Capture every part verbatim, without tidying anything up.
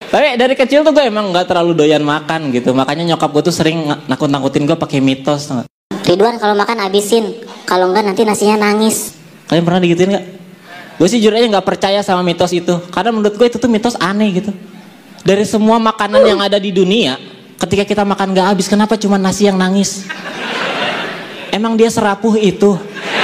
Tapi dari kecil tuh gue emang nggak terlalu doyan makan gitu. Makanya nyokap gue tuh sering nakut-nakutin gue pakai mitos. Ridwan kalau makan abisin, kalau enggak nanti nasinya nangis. Kalian pernah digituin nggak? Gue sih jujur aja nggak percaya sama mitos itu. Karena menurut gue itu tuh mitos aneh gitu. Dari semua makanan yang ada di dunia, ketika kita makan gak habis, kenapa cuma nasi yang nangis? Emang dia serapuh itu?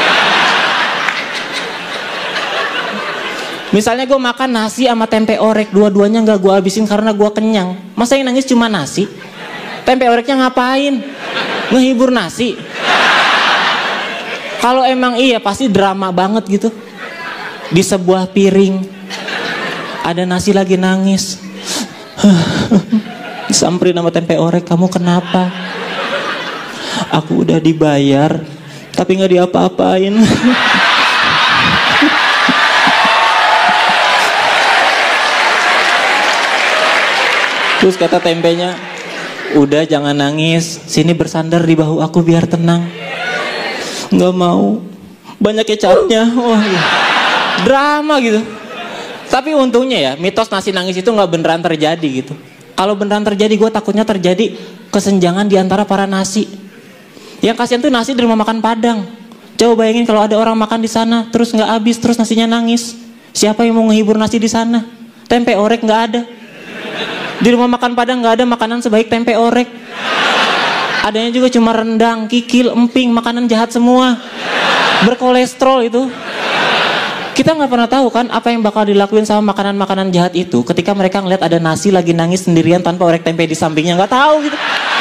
Misalnya gue makan nasi sama tempe orek, dua-duanya gak gue habisin karena gue kenyang. Masa yang nangis cuma nasi? Tempe oreknya ngapain? Ngehibur nasi? Kalau emang iya pasti drama banget gitu. Di sebuah piring ada nasi lagi nangis. Disamperin sama tempe orek, kamu kenapa? Aku udah dibayar tapi nggak diapa-apain. Terus kata tempenya, udah jangan nangis, sini bersandar di bahu aku biar tenang. Nggak mau, banyak kecapnya. Oh, iya. Drama gitu. Tapi untungnya ya, mitos nasi nangis itu nggak beneran terjadi gitu. Kalau beneran terjadi, gue takutnya terjadi kesenjangan di antara para nasi. Yang kasihan tuh nasi di rumah makan Padang. Coba bayangin kalau ada orang makan di sana, terus nggak habis, terus nasinya nangis. Siapa yang mau ngehibur nasi di sana? Tempe orek nggak ada. Di rumah makan Padang nggak ada makanan sebaik tempe orek. Adanya juga cuma rendang, kikil, emping, makanan jahat semua. Berkolesterol itu. Kita nggak pernah tahu kan apa yang bakal dilakuin sama makanan-makanan jahat itu ketika mereka ngeliat ada nasi lagi nangis sendirian tanpa orek tempe di sampingnya, nggak tahu gitu.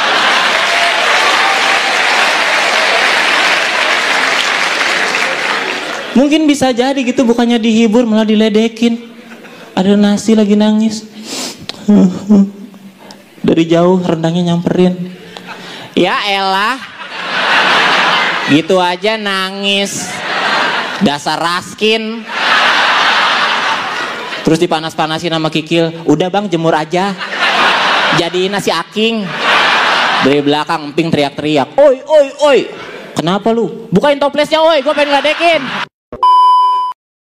Mungkin bisa jadi gitu, bukannya dihibur malah diledekin. Ada nasi lagi nangis. Dari jauh rendangnya nyamperin. Ya elah, gitu aja nangis. Dasar raskin. Terus dipanas-panasin sama kikil. Udah bang, jemur aja, jadiin nasi aking. Dari belakang emping teriak-teriak, oi oi oi, kenapa lu? Bukain toplesnya oi, gue pengen ngeledekin.